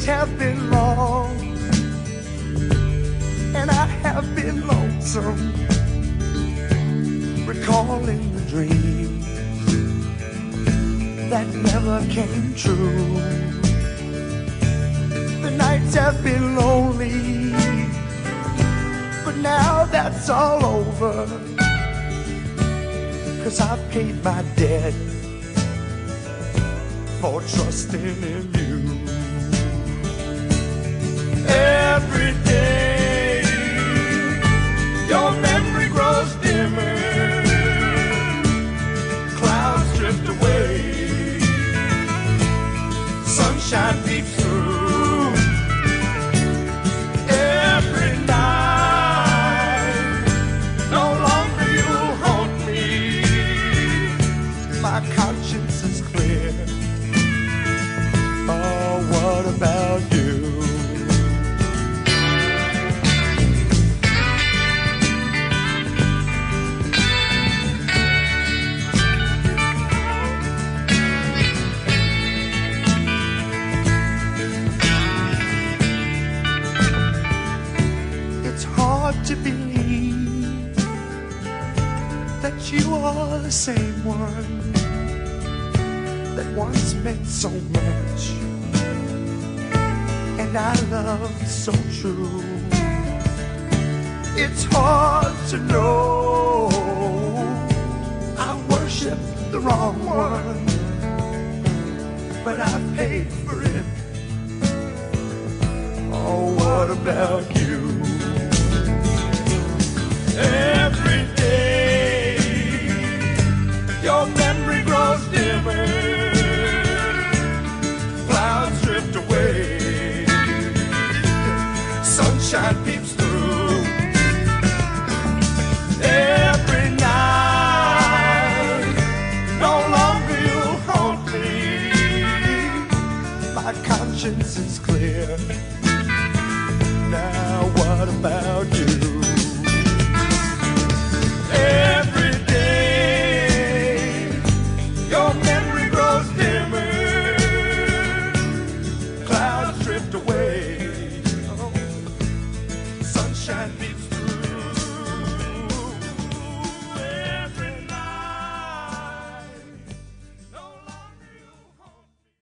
have been long, and I have been lonesome, recalling the dreams that never came true. The nights have been lonely, but now that's all over, 'cause I've paid my debt for trusting in you. Every day your memory grows dimmer, clouds drift away, sunshine peeps through. Every night, no longer you'll haunt me, my conscience is clear. Oh, what about you? It's hard to believe that you are the same one that once meant so much, and I loved so true. It's hard to know I worshiped the wrong one, but I paid for it. Oh, what about you? Every day your memory grows dimmer, clouds drift away, sunshine peeps through. Every night, no longer you'll haunt me, my conscience is clear. Now what about you? Every day your memory grows dimmer, clouds drift away,